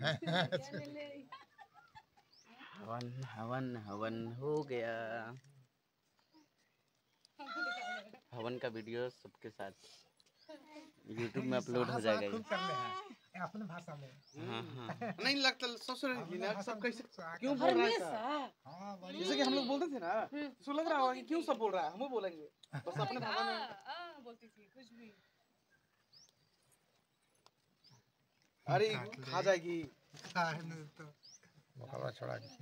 हवन हवन हवन हो गया। हवन का वीडियो सबके साथ YouTube में अपलोड हो जाएगा अपने भाषा में। हाँ हाँ नहीं लगता ससुर सब कैसे क्यों बोल रहा है जैसे कि हम लोग बोलते थे ना तो लग रहा होगा कि क्यों सब बोल रहा है, हम बोलेंगे बस अपने भाषा में बोलती थी कुछ भी। अरे खा जाएगी तो बकवा छोड़ा के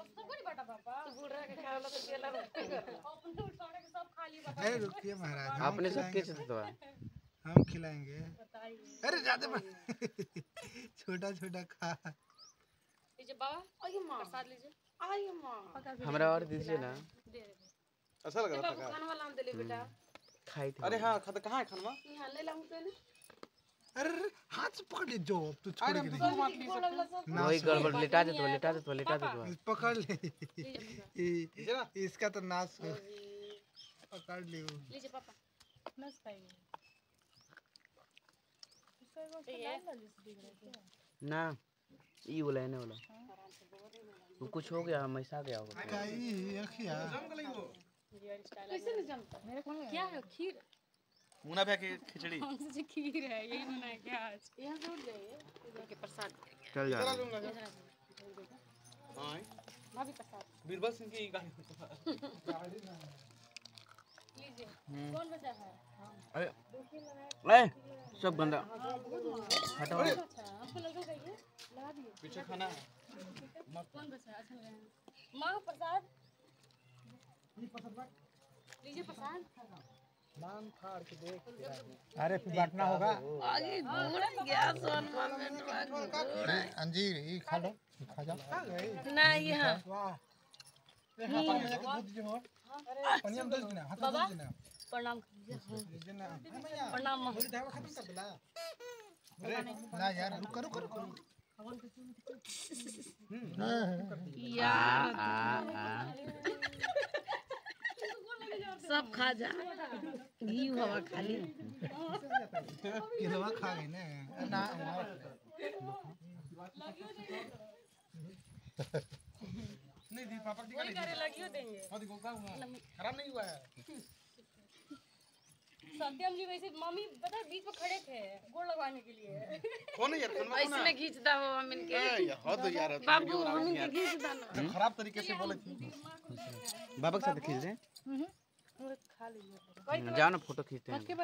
अरे रुकिए महाराज, आपने सब किस तो हम खिलाएंगे। अरे ज्यादा छोटा छोटा खा लीजिए बाबा, आइए माँ प्रसाद लीजिए, आइए माँ हमरा और दीजिए ना। अच्छा लग रहा था खाना वाला हम दे ले बेटा। खाई थी। अरे हाँ खाता कहाँ है खाना? यहाँ ले लाऊं पहले। अरे हाथ से पकड़ ले जो तू छोड़ के नहीं। वही गड़बड़ लिटा दे तो पकड़ ले इसका तो नाश हो। पकड़ ले लीजिए पापा नस खाइए ना ये बोला है ना बोला वो कुछ हो गया मैसा गया होगा अखिया कैसे नहीं जमता मेरे को क्या है खीर मुना भैया की खिचड़ी मुझे खीर है यही बनाया क्या आज यहाँ से उठ जाइए के प्रसाद चल जा हां भाभी प्रसाद बीरबल सिंह की गाड़ी लीजिए कौन बचा है अरे ए सब गंदा हटाओ। आपको लगा ये लगा दिए पीछे खाना है कौन बचा अच्छा लगा माँ प्रसाद लीजिए प्रसाद नाम फाड़ के देख। अरे फिर बांटना होगा आगे घूर गया सोन अरे अंजीर ये खा लो, खा जा नहीं है वाह पनिया में दे देना, हाथ में दे देना। प्रणाम प्रणाम खत्म कर दिला। अरे ना यार रुक रुक रुक यार सब खा जा घी हवा खाली किलवा खा गई ना नहीं दी पापा की वही करे लगियो देंगे खराब नहीं हुआ है। सत्यम जी वैसे मम्मी पता है बीच में खड़े थे गोड़ लगवाने के लिए कौन है यार ऐसे खींचता हो हम इनके हद यार बाबू हम इनके खींचता ना खराब तरीके से बोले थी बाबा के साथ खींच दे खा लीजिए जाओ ना फोटो खींचते हैं।